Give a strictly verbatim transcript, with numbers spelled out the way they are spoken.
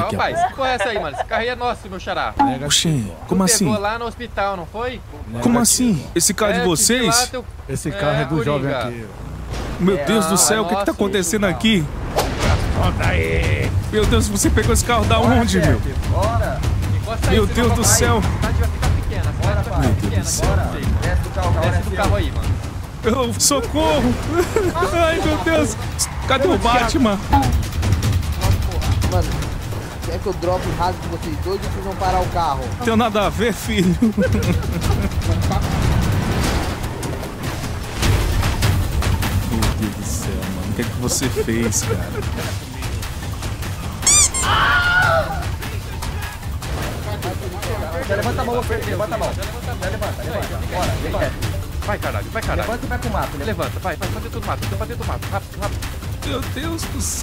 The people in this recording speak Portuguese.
daqui a rapaz, pouco. que porra é essa aí, mano? Esse carro aí é nosso, meu xará. Oxê, como Tu assim? pegou lá no hospital, não foi? Como assim? Esse carro É, de eu te vi lá, vocês? teu- Esse carro é, do Coringa. jovem aqui. Meu É, Deus não, do céu, é o que que tá nosso, acontecendo isso, aqui? Conta aí. Meu Deus, você pegou esse carro da onde, meu? Bora. Encosta aí, Meu senão Deus vai do cair. céu. A cidade vai ficar pequena, a cidade vai ficar Meu Deus pequena. do céu. Bora, sei, mano. Desce do carro, o carro Desce é do seu. carro aí, mano. Eu, socorro! Ai, meu Deus! Cadê o Batman? Mano, quer que eu drope o rasgo de vocês dois ou vocês vão parar o carro? Não tem nada a ver, filho. Meu Deus do céu, mano. O que é que você fez, cara? Já levanta a mão, Felipe, levanta a mão. Já levanta, levanta. Bora, levanta. Vai, caralho, vai, caralho. Levanta e vai pro mato. Levanta, vai, vai, pra dentro do mato, pra dentro do mato. Rápido, rápido. Meu Deus do céu.